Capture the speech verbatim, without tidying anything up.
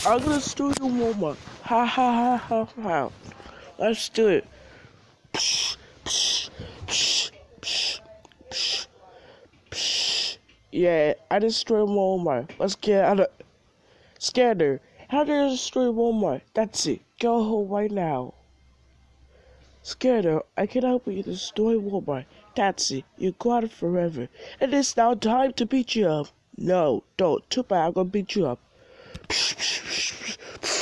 I'm gonna destroy your Walmart. Ha ha ha ha ha. Let's do it. Psh, psh, psh, psh, psh, psh. Yeah, I destroyed Walmart. Let's get out of Sklteer. How did I destroy Walmart? That's it. Go home right now. Sklteer, I can help you destroy Walmart. That's it. You got it forever. And it's now time to beat you up. No, don't. Too bad. I'm gonna beat you up. Psh, psh, psh, psh.